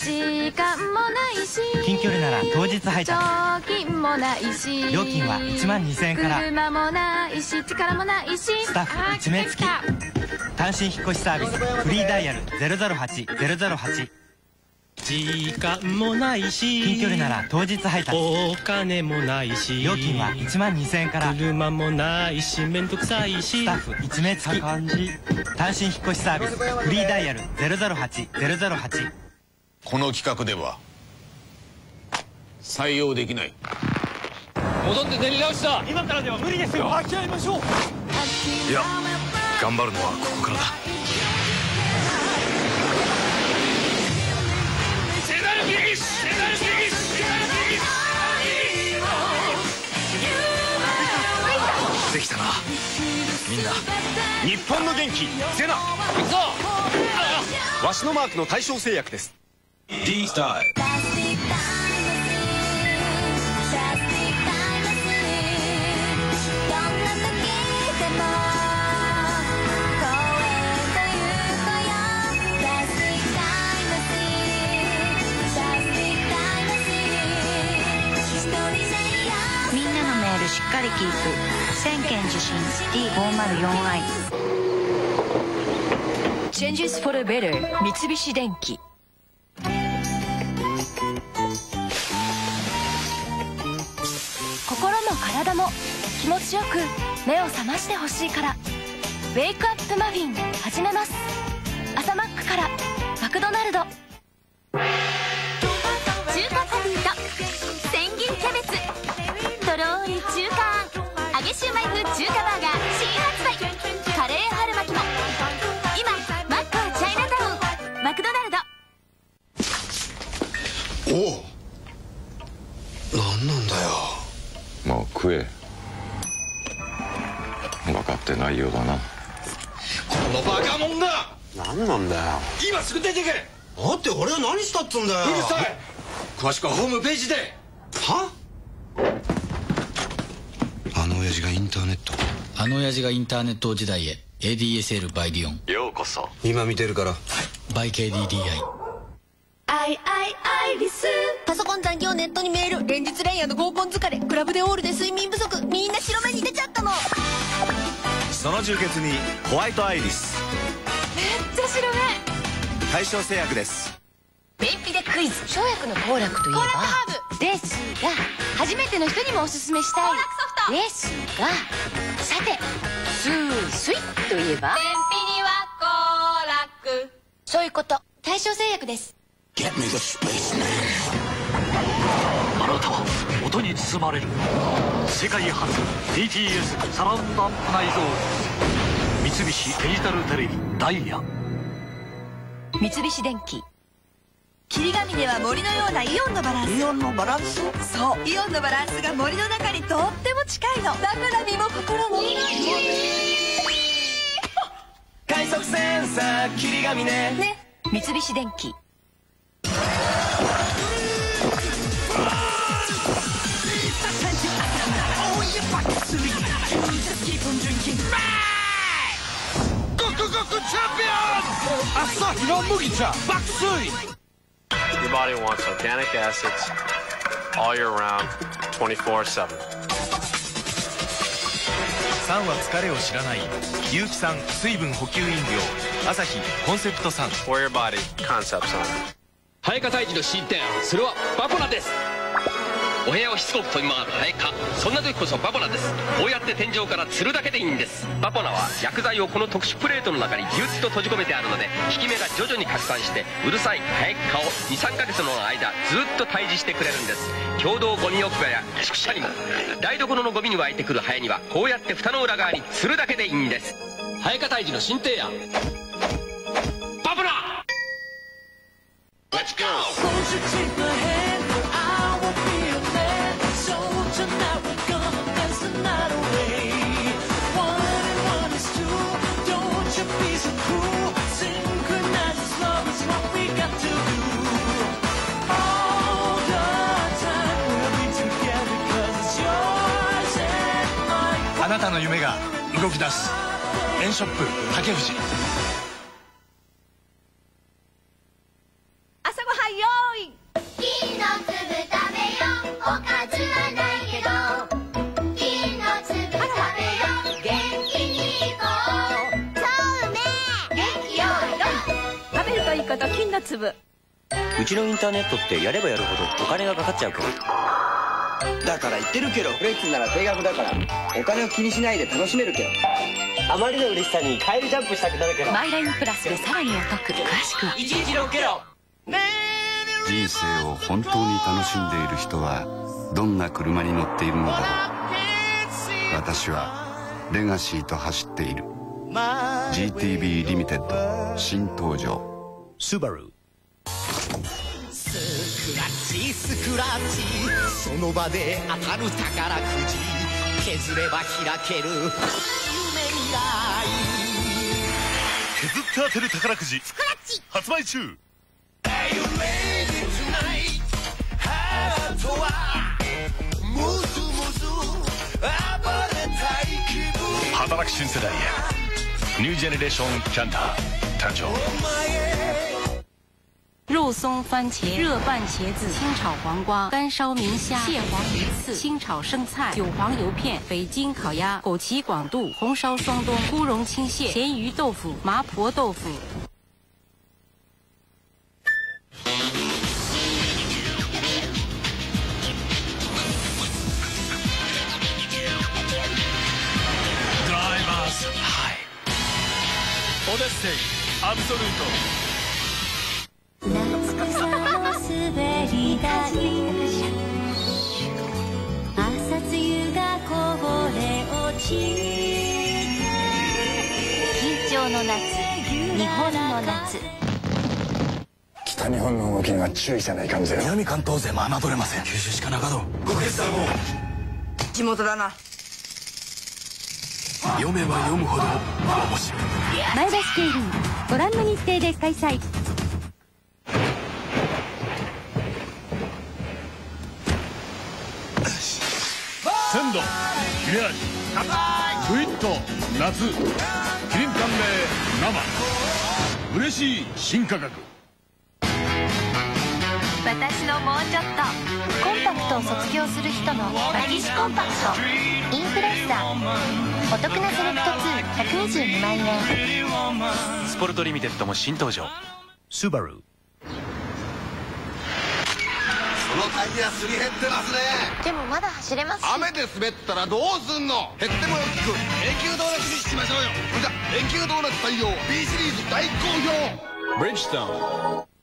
時間もないし、 近距離なら当日配達、 貯金もないし、 料金は12000円から、 車もないし力もないし、 スタッフ1名付き、単身引っ越しサービス、フリーダイヤル008-008。 時間もないし、 近距離なら当日配達、 お金もないし、 料金は12000円から、 車もないしめんどくさいし、 スタッフ1名付き、単身引っ越しサービス、フリーダイヤル008-008。 この企画では採用できない。 戻って練り直しだ。 今からでは無理ですよ。 諦めましょう。 いや、頑張るのはここからだ。できたな。みんな日本の元気ゼナ。行くぞ。わしのマークの大正製薬です。 D スタイル。 みんなのメールしっかりキープ。1000件受信 D504i。 Changes for the better 三菱電機。心も体も気持ちよく目を覚ましてほしいから、ウェイクアップマフィン始めます。朝マックからマクドナルド。 中華パティと千切りキャベツ、とろーり中華あん、揚げシューマイ風中華バーガー新発売。カレー春巻きも今、マックはチャイナタウンマクドナルド。 おお、何なんだよ。 もう食え。分かってないようだな。 このバカ者が。何なんだよ。 今すぐ出てけ。 だって俺は何したっつんだよ。 うるさい。詳しくはホームページで。 は？あの親父がインターネット。 あの親父がインターネット時代へ。 ADSL by リオン。 ようこそ。 今見てるから。 by KDDI。 アイリス。パソコン残業、ネットにメール、連日連夜の合コン疲れ、クラブでオールで睡眠不足、みんな白目に出ちゃったの。 その充血にホワイトアイリス。 めっちゃ白目。 大正製薬です。 便秘でクイズ。生薬の幸楽といえばですが、初めての人にもおすすめしたいですが、さてスースイといえば便秘には幸楽。 そういうこと。 大正製薬です。 あなたは音に包まれる。世界初 DTS サラウンドアップ内蔵三菱デジタルテレビダイヤ。 三菱電機。 霧ヶ峰は森のようなイオンのバランス。イオンのバランス。そう、イオンのバランスが森の中にとっても近いの。だから身も心も快速センサー霧ヶ峰ね。三菱電機。 ゴクゴクチャンピオン。アサヒの麦茶爆睡。 Your body wants organic acids all year round, 24/7. 酸は疲れを知らない有機酸水分補給飲料アサヒコンセプト酸。 For your body, Concept Sun. ハエカ退治の新提案、それはバポナです。お部屋をしつこく飛び回るハエカ、そんな時こそバポナです。こうやって天井から吊るだけでいいんです。バポナは薬剤をこの特殊プレートの中にギュッと閉じ込めてあるので、効き目が徐々に拡散してうるさいハエカを 2,3 ヶ月の間ずっと退治してくれるんです。共同ゴミ置き場や宿舎にも、台所のゴミに湧いてくるハエにはこうやって蓋の裏側に吊るだけでいいんです。ハエカ退治の新提案、バポナ。 Let's go! A あなたの夢が動き出す。エンショップ竹藤。 朝ごはんよな粒。 うちのインターネットってやればやるほどお金がかかっちゃうけど。 だから言ってるけど、フレッツなら定額だからお金を気にしないで楽しめるけど。 あまりの嬉しさにカエルジャンプしたくなるけど。 マイラインプラスでさらにお得。詳しくは 116ケロ。 人生を本当に楽しんでいる人はどんな車に乗っているのだろう。私はレガシーと走っている。 GTB リミテッド新登場スバル。スクラッチスクラッチ、その場で当たる宝くじ、削れば開ける夢未来。 削って当てる宝くじスクラッチ発売中。働く新世代へニュージェネレーションキャンター誕生。 肉松番茄、热拌茄子、清炒黄瓜、干烧明虾、蟹黄鱼刺、清炒生菜、韭黄油片、北京烤鸭、枸杞广肚、红烧双冬、乌龙青蟹、咸鱼豆腐、麻婆豆腐。 オデッセイアブソルート。 夏草の滑り台、朝露がこぼれ落ち、 緊張の夏、日本の夏。 北日本の動きには注意せないかんぜよ。 南関東勢も侮れません。九州しかなかろう。ご決断を。 地元だな。 読めば読むほど面白い。 前橋競輪ご覧の日程で開催。 鮮度切れ味グイッと夏キリン寒冷生嬉しい新価格。 私のもうちょっとコンパクトを卒業する人のマキシコンパクトインプレッサー、お得なセレクト2 122万円。 スポルトリミテッドも新登場。 スバル。 そのタイヤすり減ってますね。 でもまだ走れますし。 雨で滑ったらどうすんの。減ってもよく連休ドーナツにしましょうよ。それじゃ連休ドーナツ対応 B シリーズ大好評。 ブリッジストーン。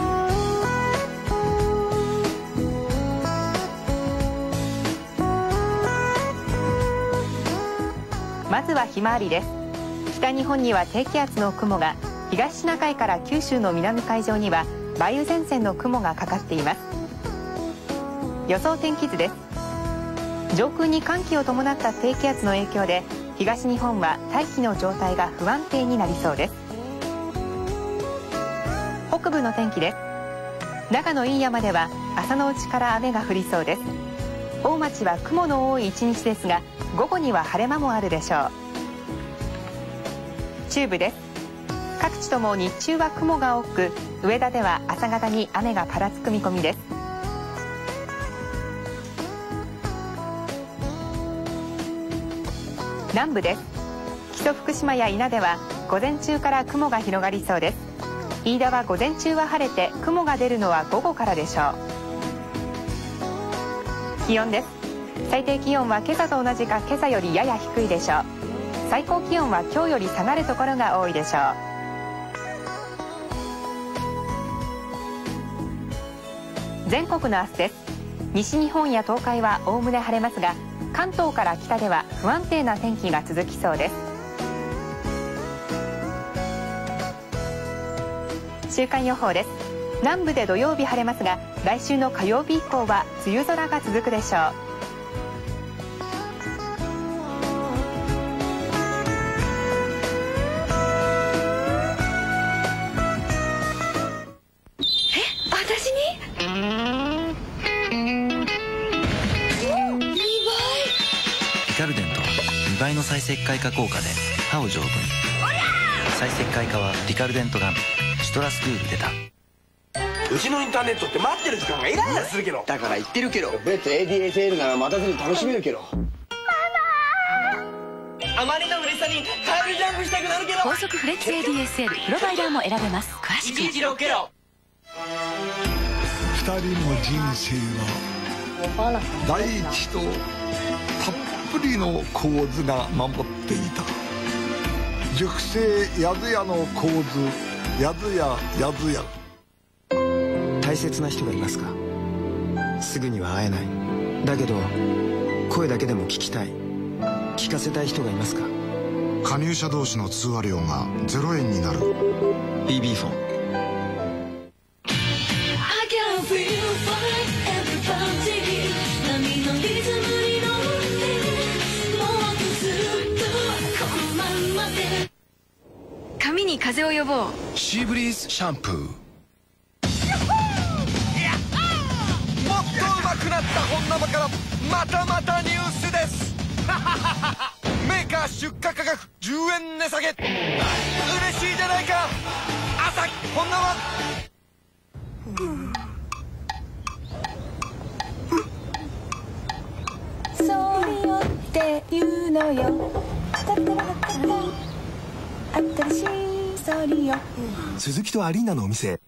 まずはひまわりです。北日本には低気圧の雲が、東シナ海から九州の南海上には梅雨前線の雲がかかっています。予想天気図です。上空に寒気を伴った低気圧の影響で東日本は大気の状態が不安定になりそうです。北部の天気です。長野飯山では朝のうちから雨が降りそうです。大町は雲の多い一日ですが、午後には晴れ間もあるでしょう。中部です。各地とも日中は雲が多く、上田では朝方に雨がぱらつく見込みです。南部です。木曽福島や伊那では午前中から雲が広がりそうです。飯田は午前中は晴れて、雲が出るのは午後からでしょう。気温です。最低気温は今朝と同じか今朝よりやや低いでしょう。最高気温は今日より下がるところが多いでしょう。全国の明日です。西日本や東海はおおむね晴れますが、関東から北では不安定な天気が続きそうです。週間予報です。南部で土曜日晴れますが、来週の火曜日以降は梅雨空が続くでしょう。 ピカルデント2倍の再石灰化効果で歯を丈夫に。再石灰化はピカルデントガン。シトラスクール出た。 うちのインターネットって待ってる時間がイライラするけど。だから言ってるけど、別 ADSL なら待たずに楽しめるけど。ママあまりの嬉しさにカエルジャンプしたくなるけど。 高速フレッツ ADSL プロバイダーも選べます。詳しく 116ケロ。 人の人生は大地とたっぷりの構図が守っていた。熟成やずやの構図、やずややずや。 大切な人がいますか？すぐには会えない。だけど声だけでも聞きたい、聞かせたい人がいますか？ 加入者同士の通話料が0円になる。 BB フォン。 髪に風を呼ぼう。 シーブリーズシャンプー。もっと上手くなった本生からまたまたニュースです。メーカー出荷価格10円値下げ。嬉しいじゃないか。朝日本生。そうよって言うのよ。新しいソリよ。 鈴木とアリーナのお店